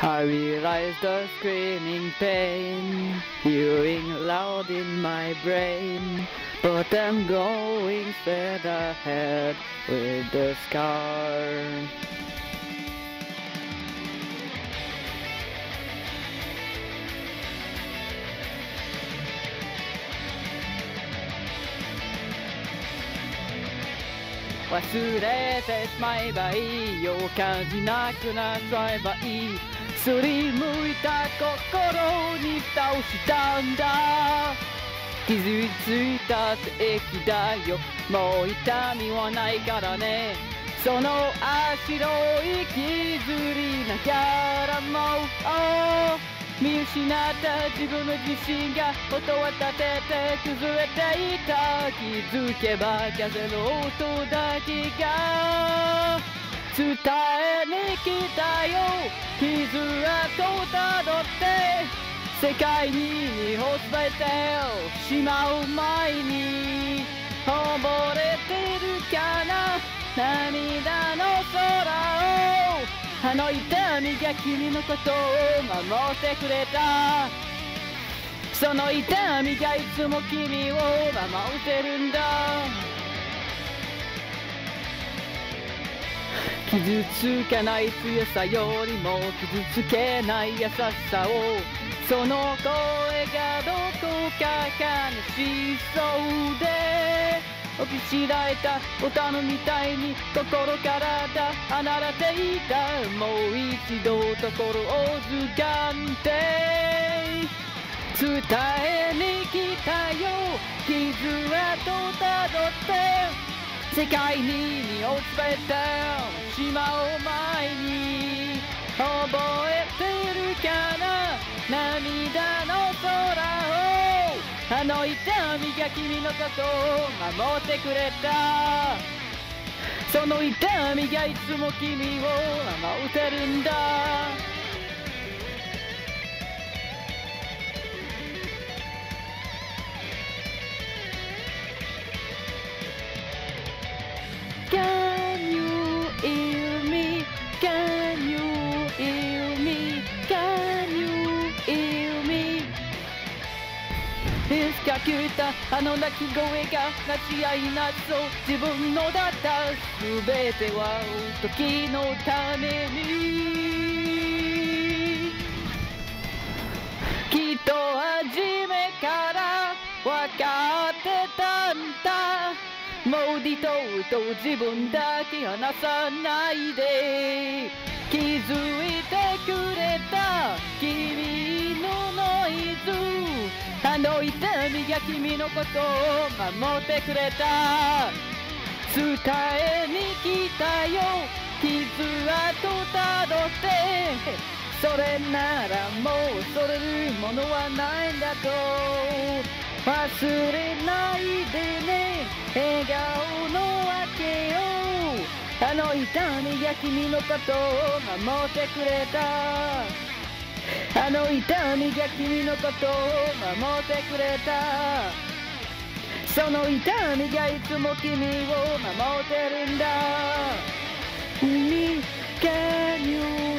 I realize the screaming pain, hearing loud in my brain, but I'm going straight ahead with the scar.忘れてしまえばいいよ、感じなくなっちゃえばいい、すりむいた心に蓋をしたんだ。傷ついたって駅だよ、もう痛みはないからね。その足の引きずりながらも、見失った自分の自信が音を立てて崩れていた。気づけば風の音だけが伝えに来たよ。傷跡たどって世界に干されてしまう前に、溺れてるかな涙の空を、あの痛みが君のことを守ってくれた。その痛みがいつも君を守ってるんだ。傷つかない強さよりも傷つけない優しさを、その声がどこか悲しそうで起きしらえたボタンみたいに心から離れていた。もう一度心を掴んで伝えに来たよ。傷跡たどって世界に身を伝えてしまう前に、覚えてるかな涙の空を、あの痛みが君のことを守ってくれた。その痛みがいつも君を守ってるんだ。Can you hear me? Can you hear me? Can you hear me? いつか聞いたあの泣き声が間違いなそう、自分のだった全ては時のために。きっと初めから分かってたんだ。もう二度と自分だけ離さないで。気づいてくれた君のノイズ、あの痛みが君のことを守ってくれた。伝えに来たよ。傷跡たどって、それならもう恐れるものはないんだと。忘れないでね、笑顔の訳を。あの痛みが君のことを守ってくれた。あの痛みが君のことを守ってくれた。その痛みがいつも君を守ってるんだ。Can you